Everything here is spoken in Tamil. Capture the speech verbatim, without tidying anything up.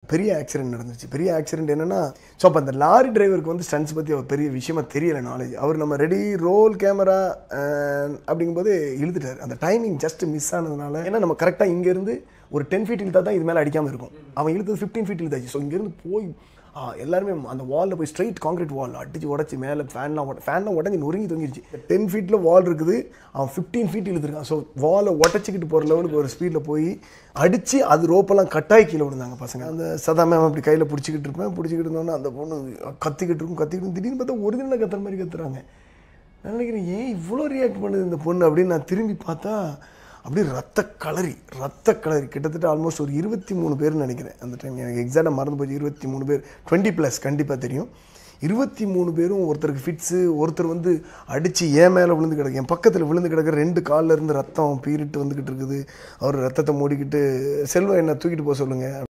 பெரிய ஆக்சிடென்ட் நடந்துச்சு. பெரிய ஆக்சிடென்ட் என்னன்னா, ஸோ அப்போ அந்த லாரி டிரைவருக்கு வந்து ஸ்டன்ட்ஸ் பற்றி அவர் பெரிய விஷயமா தெரியலை நாலேஜ். அவர் நம்ம ரெடி ரோல் கேமரா அப்படிங்கும்போது இழுத்துட்டார். அந்த டைமிங் ஜஸ்ட் மிஸ் ஆனதுனால, ஏன்னா நம்ம கரெக்டாக இங்கேருந்து ஒரு டென் ஃபீட் இழுத்தா தான் இது மேலே அடிக்காமல் இருக்கும். அவன் இழுத்தது ஃபிஃப்டீன் ஃபீட் இழுத்தாச்சு. ஸோ இங்கேருந்து போய் எல்லாருமே அந்த வாலில் போய் ஸ்ட்ரைட் காங்கிரீட் வால் அடிச்சு உடச்சி மேலே ஃபேன்லாம் உட ஃபேன்லாம் உடஞ்சி நொறுங்கி தொங்கிடுச்சு. டென் ஃபீட்டில் வால் இருக்குது, அவன் ஃபிஃப்டீன் ஃபீட் இழுத்துருக்கான். ஸோ வாலை உடச்சிக்கிட்டு போகிற லெவலுக்கு ஒரு ஸ்பீடில் போய் அடித்து அது ரோப்பெல்லாம் கட்டாயி கீழே விழுந்தாங்க பசங்க. அந்த சதாமே அவன் அப்படி கையில் பிடிச்சிக்கிட்டு இருப்பேன். பிடிச்சிக்கிட்டு இருந்தோன்னே அந்த பொண்ணு கத்திக்கிட்டு இருக்கும் கத்திக்கிட்டு திடீர்னு பார்த்தா ஒரிஜினலாக கத்துற மாதிரி கத்துறாங்க. நான் நினைக்கிறேன், ஏன் இவ்வளோ ரியாக்ட் பண்ணுது இந்த பொண்ணு அப்படின்னு. நான் திரும்பி பார்த்தா அப்படியே ரத்த கலரி ரத்த கலரி கிட்டத்தட்ட ஆல்மோஸ்ட் ஒரு இருபத்தி மூணு பேர்னு நினைக்கிறேன். அந்த டைம் எனக்கு எக்ஸாக்டாக மறந்து போச்சு. இருபத்தி மூணு பேர், டுவெண்ட்டி ப்ளஸ் கண்டிப்பாக தெரியும். இருபத்தி மூணு பேரும் ஒருத்தருக்கு ஃபிட்ஸு, ஒருத்தர் வந்து அடித்து ஏன் மேலே விழுந்து கிடக்கு, என் பக்கத்தில் விழுந்து கிடக்கு. ரெண்டு காலில் இருந்து ரத்தம் பீரிட்டு வந்துக்கிட்டு இருக்குது. அவர் ரத்தத்தை மூடிக்கிட்டு, செல்வம் என்ன தூக்கிட்டு போக சொல்லுங்கள்.